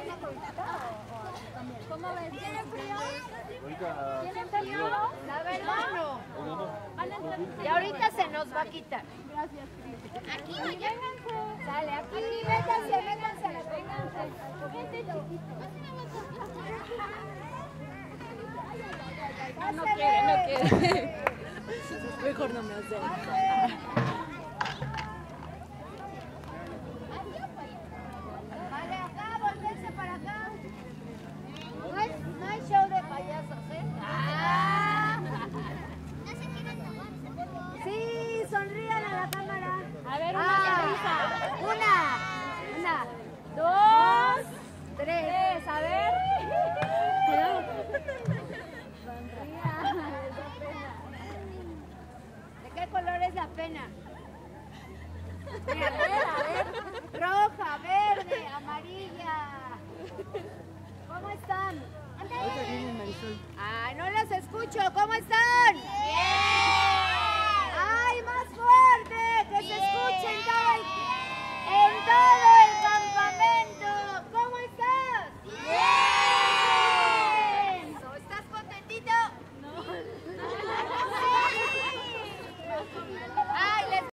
¿Cómo ves? ¿Tienen frío? ¿Tienen frío? La verdad no. Y ahorita se nos va a quitar. Gracias, Cris. Aquí, vénganse. Sale, aquí, vénganse, vénganse. Vénganse. Gente chiquita. No quiere. Mejor no me acerco. Vale, acá, volverse para acá. No hay show de payasos, ¿eh? ¡Ah! Sí, sonrían a la cámara. A ver, una sonrisa. Una, Dos, 3. a ver. Sonrían. ¿De qué color es la pena? Mira, a ver. Roja, verde, amarilla. ¿Cómo están? Ay, no las escucho. ¿Cómo están? Bien.